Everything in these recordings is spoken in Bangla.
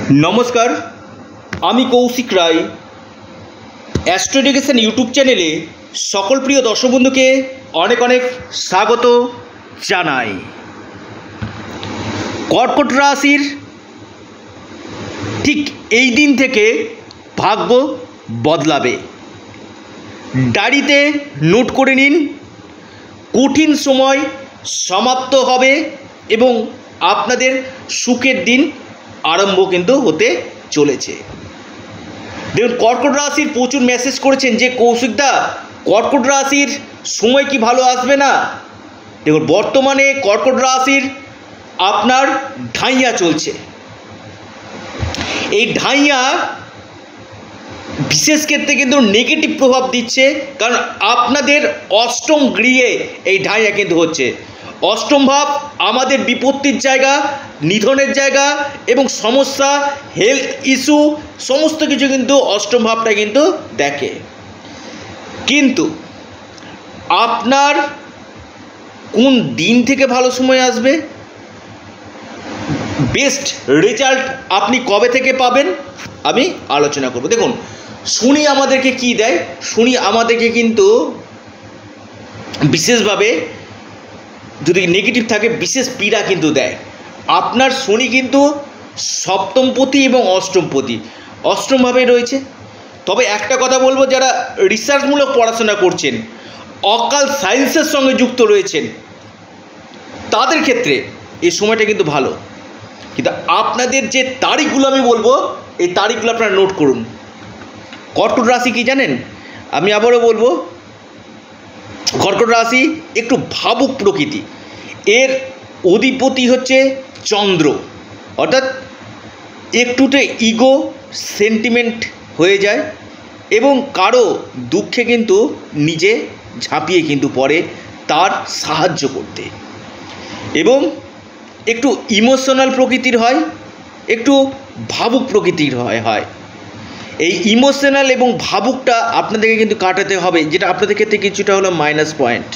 नमस्कार आमी Kaushik Roy astro education YouTube चैनेले सकल प्रिय दर्शक बंधुके अनेक अनेक स्वागत जानाई। कर्कट राशिर ठीक এই दिन থেকে भाग्य बदलाবে। डायरीते नोट करे निन, कठिन समय समाप्त होबे एबं आपनादेर सुखेर दिन आरम्भ किन्तु होते चलेছে। देखुन कर्कट राशिर प्रचुर मेसेज करेছেন যে কৌশিকদা कर्कट राशिर समय कि भालो आसबे ना। देखुन बर्तमाने कर्कट राशिर आपनार ढाइया चलছে। এই ঢাইয়া विशेष क्षेत्रे किन्तु नेगेटिव प्रभाव दिচ্ছে, कारण आपनादेर अष्टम गृहे এই ঢাইয়া किन्तु হচ্ছে। अष्टम भाव आमादेर विपत्तिर जायगा, निधनेर जायगा एवं समस्या हेल्थ इश्यू समस्त किछु किन्तु अष्टम भावटा किन्तु देखे। किन्तु आपनार कोन दिन थेके भालो समय आसबे, बेस्ट रेजाल्ट आपनी कबे थेके पाबेन आमी आलोचना करब। देखुन शनि आमादेरके कि देय, शनि आमादेरके किन्तु विशेषभावे যদি নেগেটিভ থাকে বিশেষ পীড়া কিন্তু দেয়। আপনার শনি কিন্তু সপ্তমপতি এবং অষ্টমপতি অষ্টমভাবে রয়েছে। তবে একটা কথা বলবো, যারা রিসার্চমূলক পড়াশোনা করছেন, অকাল সায়েন্সের সঙ্গে যুক্ত রয়েছেন, তাদের ক্ষেত্রে এই সময়টা কিন্তু ভালো। কিন্তু আপনাদের যে তারিখগুলো আমি বলবো, এই তারিখগুলো আপনারা নোট করুন। কর্কট রাশি কি জানেন? আমি আবারও বলবো, कर्कट राशि एकटू भावुक प्रकृति, एर अधिपति होच्छे चंद्र, अर्थात एकटूटे इगो सेंटिमेंट हो जाए एवं कारो दुखे किन्तु निजे झाँपिए किन्तु पड़े तार साहाज्य करते, एवं एकटू इमोशनल प्रकृतिर हय, एकटू भावुक प्रकृतिर हय। এই ইমোশনাল এবং ভাবুকটা আপনাদেরকে কিন্তু কাটাতে হবে, যেটা আপনাদের ক্ষেত্রে কিছুটা হলো মাইনাস পয়েন্ট।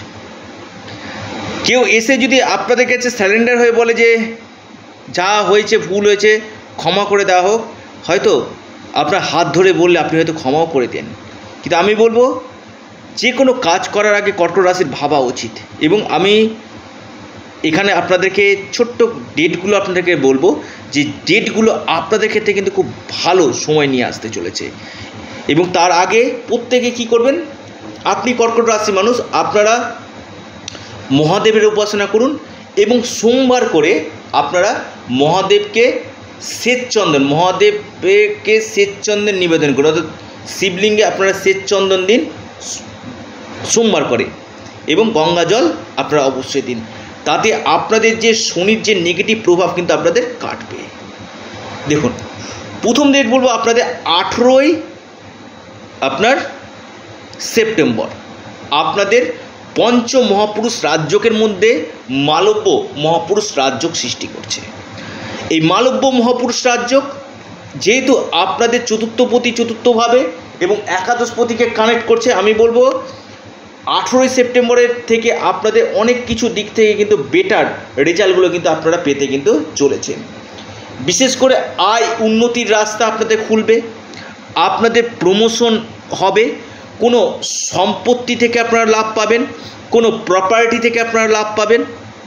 কেউ এসে যদি আপনাদের কাছে স্যারেন্ডার হয়ে বলে যে যা হয়েছে ভুল হয়েছে ক্ষমা করে দেওয়া হোক, হয়তো আপনার হাত ধরে বললে আপনি হয়তো ক্ষমাও করে দেন। কিন্তু আমি বলবো যে কোনো কাজ করার আগে কর্কট রাশির ভাবা উচিত। এবং আমি এখানে আপনাদেরকে ছোট্ট ডেটগুলো আপনাদেরকে বলবো, যে ডেটগুলো আপনাদের ক্ষেত্রে কিন্তু খুব ভালো সময় নিয়ে আসতে চলেছে। এবং তার আগে প্রত্যেকে কি করবেন, আপনি কর্কট রাশি মানুষ, আপনারা মহাদেবের উপাসনা করুন এবং সোমবার করে আপনারা মহাদেবকে শ্বেতচন্দন, মহাদেবকে শ্বেতচন্দন নিবেদন করুন, অর্থাৎ শিবলিঙ্গে আপনারা শ্বেতচন্দন দিন সোমবার করে, এবং গঙ্গা জল আপনারা অবশ্যই দিন। তাতে আপনাদের যে শনির যে নেগেটিভ প্রভাব কিন্তু আপনাদের কাটবে। দেখুন প্রথম ডেট বলবো আপনাদের 18ই আপনার সেপ্টেম্বর আপনাদের পঞ্চ মহাপুরুষ রাজযোগের মধ্যে মালব্য মহাপুরুষ রাজযোগ সৃষ্টি করছে। এই মালব্য মহাপুরুষ রাজযোগ যেহেতু আপনাদের চতুর্থপতি চতুর্থভাবে এবং একাদশপতিকে কানেক্ট করছে, আমি বলবো 18ই সেপ্টেম্বরের থেকে আপনাদের অনেক কিছু দিক থেকে কিন্তু বেটার রেজাল্টগুলো কিন্তু আপনারা পেতে কিন্তু চলেছেন। বিশেষ করে আয় উন্নতির রাস্তা আপনাদের খুলবে, আপনাদের প্রমোশন হবে, কোনো সম্পত্তি থেকে আপনারা লাভ পাবেন, কোনো প্রপার্টি থেকে আপনারা লাভ পাবেন,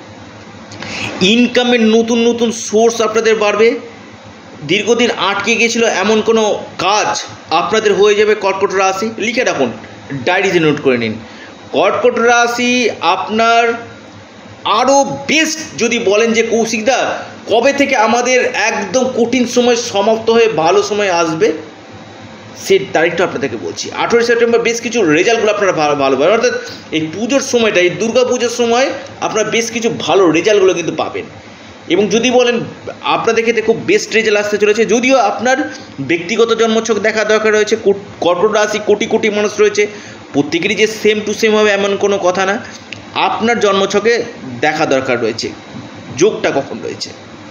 ইনকামের নতুন নতুন সোর্স আপনাদের বাড়বে, দীর্ঘদিন আটকে গিয়েছিল এমন কোনো কাজ আপনাদের হয়ে যাবে। কর্কট রাশি লিখে রাখুন, ডায়েরিতে নোট করে নিন। কর্কট রাশি আপনার আরও বেস্ট যদি বলেন যে কৌশিকদা কবে থেকে আমাদের একদম কঠিন সময় সমাপ্ত হয়ে ভালো সময় আসবে, সেই তারিখটা আপনাদেরকে বলছি। 18ই সেপ্টেম্বর বেশ কিছু রেজাল্টগুলো আপনারা ভালো পাবেন, অর্থাৎ এই পুজোর সময়টা, এই দুর্গা পুজোর সময় আপনারা বেশ কিছু ভালো রেজাল্টগুলো কিন্তু পাবেন। এবং যদি বলেন আপনাদের ক্ষেত্রে খুব বেস্ট রেজাল্ট আসতে চলেছে, যদিও আপনার ব্যক্তিগত জন্মছক দেখা দরকার রয়েছে। কর্কট রাশি কোটি কোটি মানুষ রয়েছে, প্রত্যেকেরই যে সেম টু সেম হবে এমন কোনো কথা না। আপনার জন্মছকে দেখা দরকার রয়েছে যোগটা কখন রয়েছে।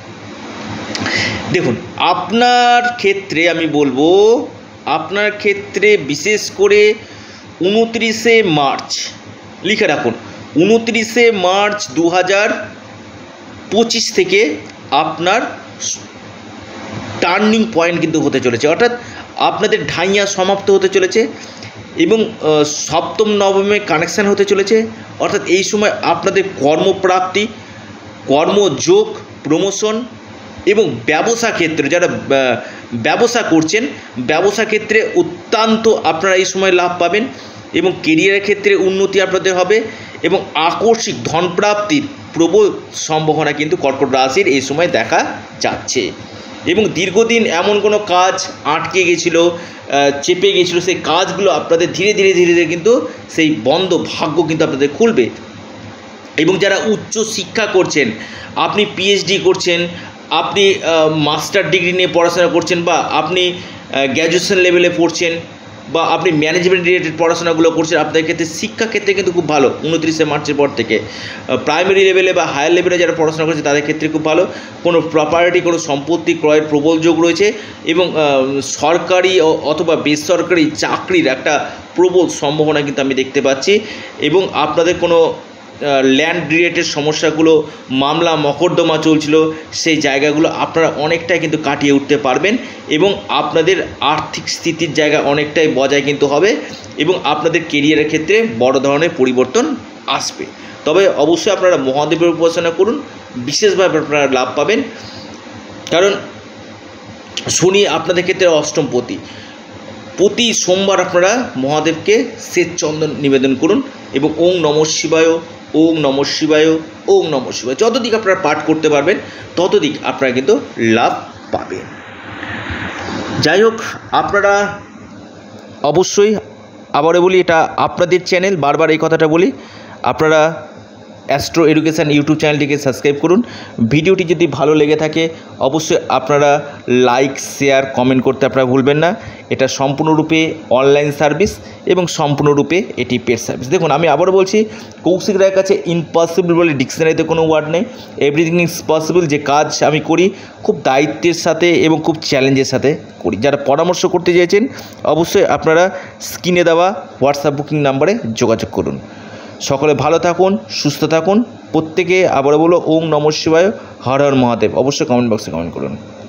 দেখুন আপনার ক্ষেত্রে আমি বলবো, আপনার ক্ষেত্রে বিশেষ করে 29শে মার্চ লিখে রাখুন, 29শে মার্চ 2025 থেকে আপনার টার্নিং পয়েন্ট কিন্তু হতে চলেছে, অর্থাৎ আপনাদের ঢাইয়া সমাপ্ত হতে চলেছে এবং সপ্তম নবমে কানেকশান হতে চলেছে। অর্থাৎ এই সময় আপনাদের কর্মপ্রাপ্তি, কর্মযোগ, প্রমোশন এবং ব্যবসা ক্ষেত্রে যারা ব্যবসা করছেন, ব্যবসা ক্ষেত্রে অত্যন্ত আপনারা এই সময় লাভ পাবেন এবং কেরিয়ারের ক্ষেত্রে উন্নতি আপনাদের হবে এবং আকস্মিক ধনপ্রাপ্তির প্রবল সম্ভাবনা কিন্তু কর্কট রাশির এই সময় দেখা যাচ্ছে। এবং দীর্ঘদিন এমন কোনো কাজ আটকে গেছিলো, চেপে গেছিলো, সেই কাজগুলো আপনাদের ধীরে ধীরে ধীরে ধীরে কিন্তু সেই বন্ধ ভাগ্য কিন্তু আপনাদের খুলবে। এবং যারা উচ্চ শিক্ষা করছেন, আপনি পিএইচডি করছেন, আপনি মাস্টার ডিগ্রি নিয়ে পড়াশোনা করছেন, বা আপনি গ্র্যাজুয়েশন লেভেলে পড়ছেন, বা আপনি ম্যানেজমেন্ট রিলেটেড পড়াশোনাগুলো করছেন, আপনাদের ক্ষেত্রে শিক্ষাক্ষেত্রে কিন্তু খুব ভালো। 29শে মার্চের পর থেকে প্রাইমারি লেভেলে বা হায়ার লেভেলে যারা পড়াশোনা করছে তাদের ক্ষেত্রে খুব ভালো। কোনো প্রপার্টি, কোনো সম্পত্তি ক্রয়ের প্রবল যোগ রয়েছে এবং সরকারি অথবা বেসরকারি চাকরির একটা প্রবল সম্ভাবনা কিন্তু আমি দেখতে পাচ্ছি। এবং আপনাদের কোনো ল্যান্ড রিলেটেড সমস্যাগুলো, মামলা মকদ্দমা চলছিল, সেই জায়গাগুলো আপনারা অনেকটাই কিন্তু কাটিয়ে উঠতে পারবেন এবং আপনাদের আর্থিক স্থিতির জায়গা অনেকটাই বজায় কিন্তু হবে এবং আপনাদের কেরিয়ারের ক্ষেত্রে বড় ধরনের পরিবর্তন আসবে। তবে অবশ্যই আপনারা মহাদেবের উপাসনা করুন, বিশেষভাবে আপনারা লাভ পাবেন, কারণ শনি আপনাদের ক্ষেত্রে অষ্টমপতি। প্রতি সোমবার আপনারা মহাদেবকে শ্বেত চন্দন নিবেদন করুন এবং ওং নমঃ শিবায়, ওং নমঃ শিবায়, ওং নমঃ শিবায় যতদিক আপনারা পাঠ করতে পারবেন ততদিক আপনারা কিন্তু লাভ পাবেন। যাই হোক, আপনারা অবশ্যই, আবারও বলি, এটা আপনাদের চ্যানেল, বারবার এই কথাটা বলি, আপনারা অ্যাস্ট্রো এডুকেশান ইউটিউব চ্যানেলটিকে সাবস্ক্রাইব করুন। ভিডিওটি যদি ভালো লেগে থাকে অবশ্যই আপনারা লাইক, শেয়ার, কমেন্ট করতে আপনারা ভুলবেন না। এটা সম্পূর্ণরূপে অনলাইন সার্ভিস এবং সম্পূর্ণরূপে এটি পেড সার্ভিস। দেখুন, আমি আবারও বলছি, কৌশিক রায়ের কাছে ইম্পসিবল বলে ডিকশনারিতে কোনো ওয়ার্ড নেই। Everything is possible. যে কাজ আমি করি খুব দায়িত্বের সাথে এবং খুব চ্যালেঞ্জের সাথে করি। যারা পরামর্শ করতে চেয়েছেন অবশ্যই আপনারা স্ক্রিনে দেওয়া হোয়াটসঅ্যাপ বুকিং নাম্বারে যোগাযোগ করুন। সকলে ভালো থাকুন, সুস্থ থাকুন। প্রত্যেকে আবারও বলো ওং নমঃ শিবায়, হর হর মহাদেব। অবশ্যই কমেন্ট বক্সে কমেন্ট করুন।